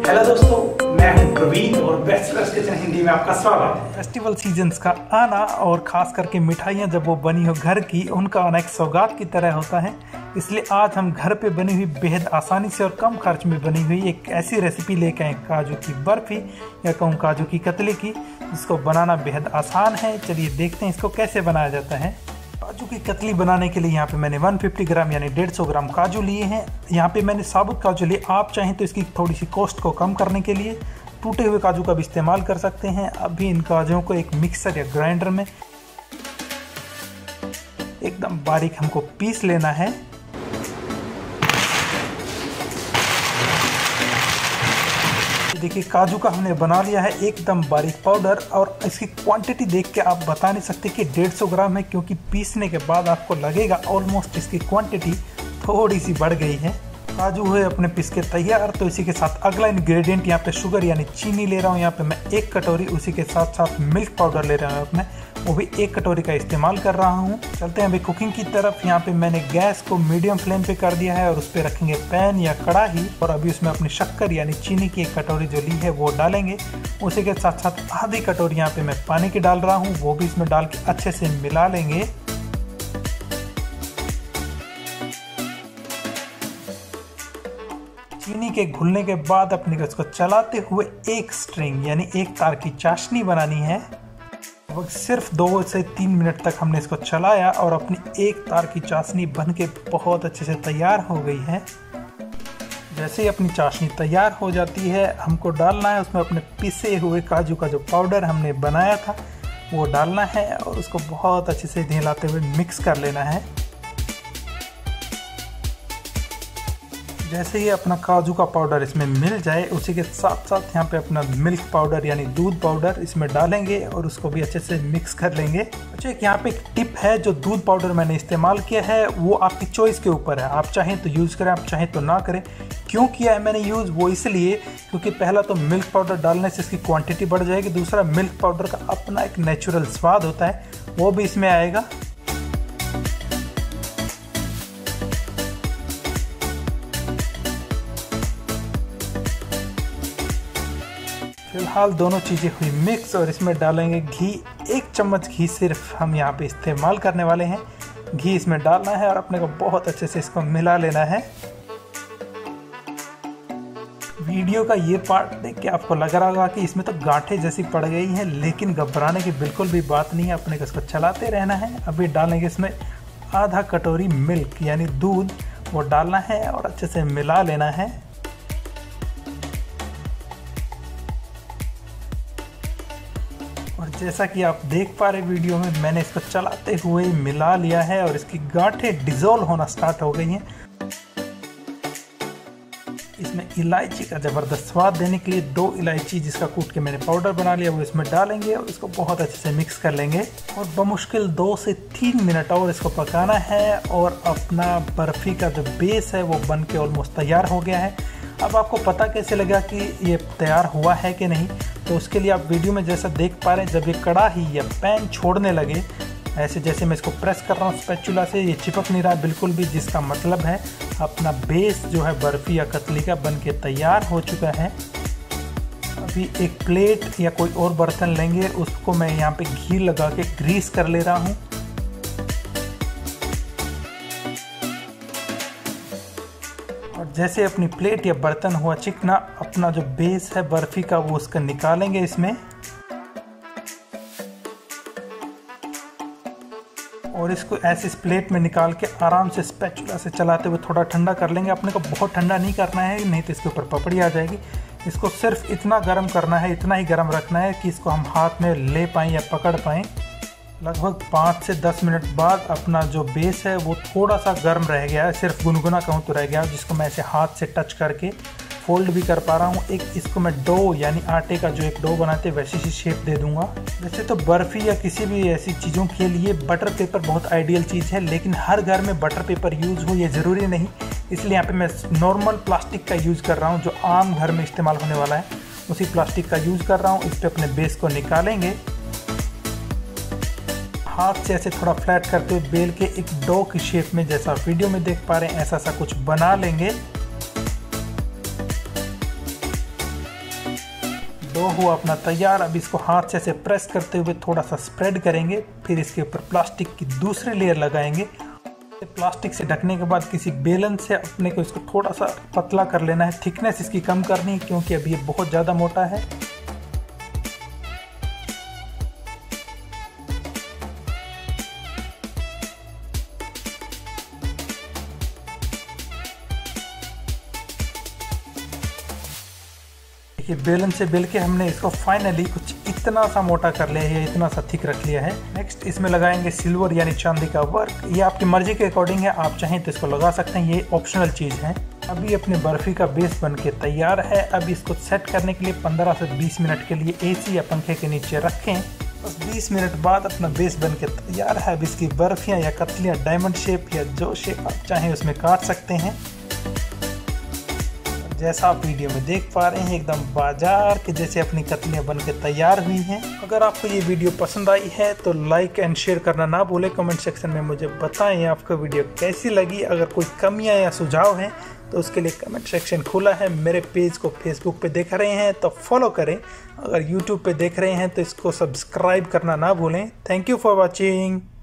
Hello दोस्तों, मैं हूं प्रवीण और बैचलर्स किचन हिंदी में आपका स्वागत है। फेस्टिवल सीजन्स का आना और खास करके मिठाइयां जब वो बनी हो घर की, उनका आना एक सौगात की तरह होता है। इसलिए आज हम घर पे बनी हुई बेहद आसानी से और कम खर्च में बनी हुई एक ऐसी रेसिपी लेके आए काजू की बर्फी या कहूँ काजू की कतली की, जिसको बनाना बेहद आसान है। चलिए देखते हैं इसको कैसे बनाया जाता है। काजू की कतली बनाने के लिए यहाँ पे मैंने 150 ग्राम यानी 150 ग्राम काजू लिए हैं। यहाँ पे मैंने साबुत काजू लिए। आप चाहें तो इसकी थोड़ी सी कॉस्ट को कम करने के लिए टूटे हुए काजू का भी इस्तेमाल कर सकते हैं। अभी इन काजूओं को एक मिक्सर या ग्राइंडर में एकदम बारीक हमको पीस लेना है। देखिए काजू का हमने बना लिया है एकदम बारीक पाउडर, और इसकी क्वांटिटी देख के आप बता नहीं सकते कि 150 ग्राम है, क्योंकि पीसने के बाद आपको लगेगा ऑलमोस्ट इसकी क्वांटिटी थोड़ी सी बढ़ गई है। काजू है अपने पीस के तैयार। तो इसी के साथ अगला इंग्रेडिएंट यहाँ पे शुगर यानी चीनी ले रहा हूँ। यहाँ पे मैं 1 कटोरी, उसी के साथ साथ मिल्क पाउडर ले रहा हूँ अपने, वो भी 1 कटोरी का इस्तेमाल कर रहा हूँ। चलते हैं अभी कुकिंग की तरफ। यहाँ पे मैंने गैस को मीडियम फ्लेम पे कर दिया है और उस पर रखेंगे पैन या कढ़ाई, और अभी उसमें अपनी शक्कर यानी चीनी की 1 कटोरी जो ली है वो डालेंगे। उसी के साथ साथ आधी कटोरी यहाँ पे मैं पानी की डाल रहा हूँ, वो भी इसमें डाल के अच्छे से मिला लेंगे। चीनी के घुलने के बाद अपने को इसको चलाते हुए एक स्ट्रिंग यानी एक तार की चाशनी बनानी है। सिर्फ 2 से 3 मिनट तक हमने इसको चलाया और अपनी एक तार की चाशनी बन के बहुत अच्छे से तैयार हो गई है। जैसे ही अपनी चाशनी तैयार हो जाती है, हमको डालना है उसमें अपने पिसे हुए काजू का जो पाउडर हमने बनाया था वो डालना है, और उसको बहुत अच्छे से हिलाते हुए मिक्स कर लेना है। जैसे ही अपना काजू का पाउडर इसमें मिल जाए, उसी के साथ साथ यहाँ पे अपना मिल्क पाउडर यानी दूध पाउडर इसमें डालेंगे और उसको भी अच्छे से मिक्स कर लेंगे। अच्छा, एक यहाँ पे एक टिप है, जो दूध पाउडर मैंने इस्तेमाल किया है वो आपकी चॉइस के ऊपर है। आप चाहें तो यूज़ करें, आप चाहें तो ना करें। क्यों किया है मैंने यूज़, वो इसलिए क्योंकि पहला तो मिल्क पाउडर डालने से इसकी क्वान्टिटी बढ़ जाएगी, दूसरा मिल्क पाउडर का अपना एक नेचुरल स्वाद होता है, वो भी इसमें आएगा। फिलहाल दोनों चीज़ें हुई मिक्स, और इसमें डालेंगे घी। 1 चम्मच घी सिर्फ हम यहाँ पे इस्तेमाल करने वाले हैं। घी इसमें डालना है और अपने को बहुत अच्छे से इसको मिला लेना है। वीडियो का ये पार्ट देख के आपको लग रहा होगा कि इसमें तो गांठें जैसी पड़ गई हैं, लेकिन घबराने की बिल्कुल भी बात नहीं है। अपने को इसको चलाते रहना है। अभी डालेंगे इसमें आधा कटोरी मिल्क यानी दूध, वो डालना है और अच्छे से मिला लेना है। और जैसा कि आप देख पा रहे वीडियो में, मैंने इसको चलाते हुए मिला लिया है और इसकी गांठें डिज़ोल्व होना स्टार्ट हो गई हैं। इसमें इलायची का ज़बरदस्त स्वाद देने के लिए 2 इलायची जिसका कूट के मैंने पाउडर बना लिया वो इसमें डालेंगे और इसको बहुत अच्छे से मिक्स कर लेंगे। और बमुश्किल 2 से 3 मिनट और इसको पकाना है, और अपना बर्फ़ी का जो बेस है वो बन के ऑलमोस्ट तैयार हो गया है। अब आपको पता कैसे लगा कि ये तैयार हुआ है कि नहीं, तो उसके लिए आप वीडियो में जैसा देख पा रहे हैं, जब ये कढ़ाई या पैन छोड़ने लगे, ऐसे जैसे मैं इसको प्रेस कर रहा हूँ स्पैचुला से, ये चिपक नहीं रहा बिल्कुल भी, जिसका मतलब है अपना बेस जो है बर्फ़ी या कतली का बन के तैयार हो चुका है। अभी एक प्लेट या कोई और बर्तन लेंगे, उसको मैं यहाँ पे घी लगा के ग्रीस कर ले रहा हूँ। और जैसे अपनी प्लेट या बर्तन हुआ चिकना, अपना जो बेस है बर्फ़ी का वो उसका निकालेंगे इसमें, और इसको ऐसे इस प्लेट में निकाल के आराम से स्पैचुला से चलाते हुए थोड़ा ठंडा कर लेंगे। अपने को बहुत ठंडा नहीं करना है, नहीं तो इसके ऊपर पपड़ी आ जाएगी। इसको सिर्फ इतना गर्म करना है, इतना ही गर्म रखना है कि इसको हम हाथ में ले पाएँ या पकड़ पाएँ। लगभग 5 से 10 मिनट बाद अपना जो बेस है वो थोड़ा सा गर्म रह गया है, सिर्फ गुनगुना कहूँ तो रह गया है, जिसको मैं ऐसे हाथ से टच करके फोल्ड भी कर पा रहा हूँ। एक इसको मैं डो यानी आटे का जो एक डो बनाते हैं वैसी सी शेप दे दूंगा। वैसे तो बर्फ़ी या किसी भी ऐसी चीज़ों के लिए बटर पेपर बहुत आइडियल चीज़ है, लेकिन हर घर में बटर पेपर यूज़ हो ये ज़रूरी नहीं, इसलिए यहाँ पे मैं नॉर्मल प्लास्टिक का यूज़ कर रहा हूँ, जो आम घर में इस्तेमाल होने वाला है उसी प्लास्टिक का यूज़ कर रहा हूँ। इस पर अपने बेस को निकालेंगे, हाथ से ऐसे थोड़ा फ्लैट करते हुए बेल के एक डो की शेप में, जैसा वीडियो में देख पा रहे हैं, ऐसा सा कुछ बना लेंगे। डो हुआ अपना तैयार। अब इसको हाथ से ऐसे प्रेस करते हुए थोड़ा सा स्प्रेड करेंगे, फिर इसके ऊपर प्लास्टिक की दूसरी लेयर लगाएंगे। प्लास्टिक से ढकने के बाद किसी बेलन से अपने को इसको थोड़ा सा पतला कर लेना है। थिकनेस इसकी कम करनी है क्योंकि अभी ये बहुत ज़्यादा मोटा है। ये बेलन से बेल के हमने इसको फाइनली कुछ इतना सा मोटा कर लिया है, इतना सा थिक रख लिया है। नेक्स्ट इसमें लगाएंगे सिल्वर यानी चांदी का वर्क। ये आपकी मर्जी के अकॉर्डिंग है, आप चाहें तो इसको लगा सकते हैं, ये ऑप्शनल चीज़ है। अभी अपनी बर्फी का बेस बन के तैयार है। अब इसको सेट करने के लिए 15 से 20 मिनट के लिए एसी या पंखे के नीचे रखें। बस 20 मिनट बाद अपना बेस बन के तैयार है। अब इसकी बर्फियाँ या कतलियाँ डायमंड शेप या जो शेप आप चाहें उसमें काट सकते हैं। जैसा आप वीडियो में देख पा रहे हैं एकदम बाजार के जैसे अपनी कतलियाँ बन के तैयार हुई हैं। अगर आपको ये वीडियो पसंद आई है तो लाइक एंड शेयर करना ना भूलें। कमेंट सेक्शन में मुझे बताएं आपको वीडियो कैसी लगी। अगर कोई कमियां या सुझाव हैं तो उसके लिए कमेंट सेक्शन खुला है। मेरे पेज को फेसबुक पे देख रहे हैं तो फॉलो करें। अगर यूट्यूब पे देख रहे हैं तो इसको सब्सक्राइब करना ना भूलें। Thank you for watching.